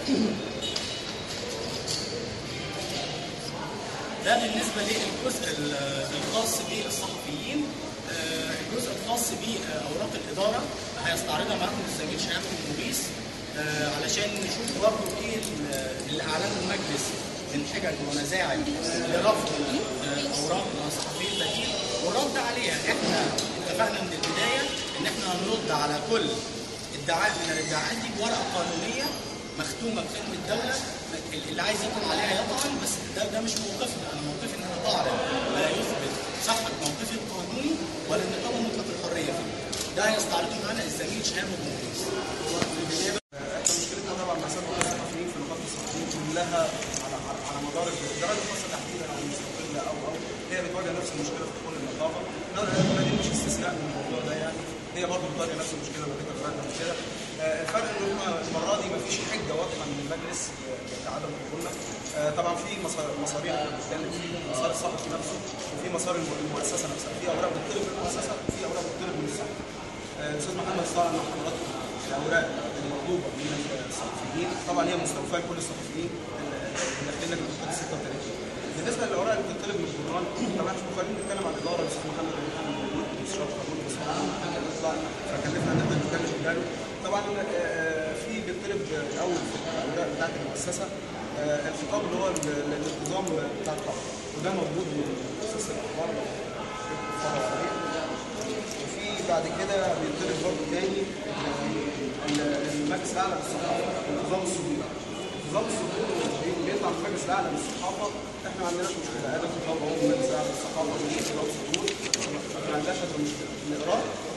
ده بالنسبه للجزء الخاص بالصحفيين. الجزء الخاص باوراق الاداره هيستعرضها معاكم الزميل شهاب المغيث علشان نشوف برضه ايه اللي اعلنه المجلس من حجج ومزاعم لرفض اوراق صحفي البديل والرد عليها. احنا اتفقنا من البدايه ان احنا هنرد على كل ادعاء من الادعاءات دي بورقه قانونيه مختومه بختم الدوله، اللي عايز يطعن عليها يطعن، بس ده مش موقفنا. انا موقفي ان انا بعرض ما يثبت صحه موقفي القانوني والنقابه مطلق الحريه فيه. ده هيستعرضه معانا الزميل شهاب المغيث. احنا مشكلتنا طبعا مع سبب الصحفيين في نقابه الصحفيين كلها على مدار الدرجه الخاصه تحديدا او المستقله او هي بتواجه نفس المشكله في كل النقابه. دي مش استثناء من الموضوع ده يعني، هي برضه بتواجه نفس المشكله اللي كانت قبل كده. الفرق ان هم المره دي مفيش حجه واضحه من المجلس لعدم قبولنا. طبعا في مسارين احنا بنتكلم فيهم، مسار الصحفي نفسه وفي مسار المؤسسه نفسها. في اوراق بتطلب من المؤسسه وفي اوراق بتطلب من الصحفي. الاستاذ محمد استعرض مع حضراتكم الاوراق المطلوبه من الصحفيين، طبعا هي مستوفاه لكل الصحفيين اللي داخلين لجنه التخطيط 36. بالنسبه للاوراق اللي بتطلب من الجدران، طبعا احنا مقررين نتكلم عن الاداره. الاستاذ محمد استشراف قانون بس نطلع فكلفنا ان احنا نتكلم قدامه. طبعا في بيطلب الاول في الاوراق بتاعت المؤسسه الخطاب اللي هو الانتظام بتاع الخبر، وده موجود من اساس الاخبار وفي بعد كده بيطلب برضه تاني المجلس الاعلى للصحافه انتظام الصدور. انتظام الصدور بيطلع من المجلس الاعلى للصحافه، احنا ما عندناش مشكله. هذا الخطاب هو من المجلس الاعلى للصحافه انتظام الصدور، ما عندناش مشكله نقراه